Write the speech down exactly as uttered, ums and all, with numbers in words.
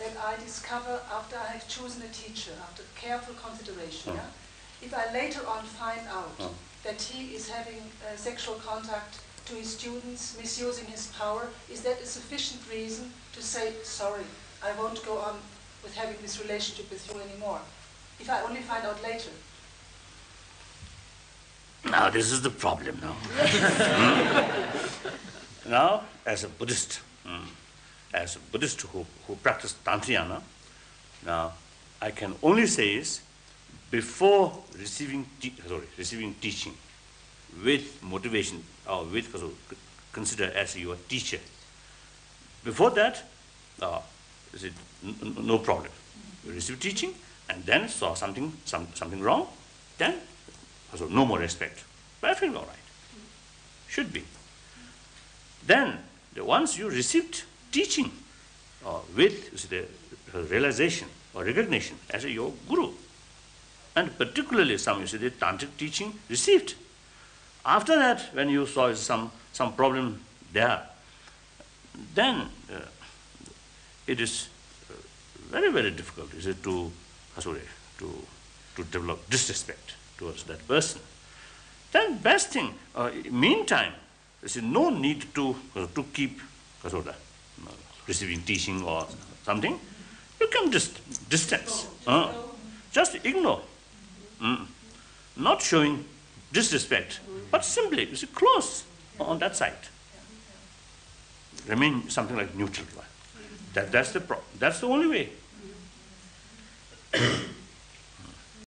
that I discover after I have chosen a teacher, after careful consideration. Oh. Yeah? If I later on find out Oh. that he is having uh, sexual contact to his students, misusing his power, is that a sufficient reason to say, sorry, I won't go on with having this relationship with you anymore? If I only find out later. Now this is the problem now. Hmm? Now, as a Buddhist, hmm, as a Buddhist who, who practice Tantrayana, now I can only say is, before receiving te sorry, receiving teaching with motivation or with consider as your teacher, before that, uh, is it n no problem. You receive teaching and then saw something some, something wrong, then also no more respect. Perfectly all right. Should be. Then the once you received teaching uh, with you see, the realization or recognition as a, your guru, and particularly some, you see, the tantric teaching received. After that, when you saw some, some problem there, then uh, it is uh, very, very difficult, is it, to, uh, sorry, to, to develop disrespect towards that person. Then best thing, uh, meantime, you see, no need to, uh, to keep uh, sort of, uh, receiving teaching or something. You can just distance, uh, just ignore. Mm. Not showing disrespect, but simply, you see, close on that side. Remain something like neutral. That, that's the problem. That's the only way.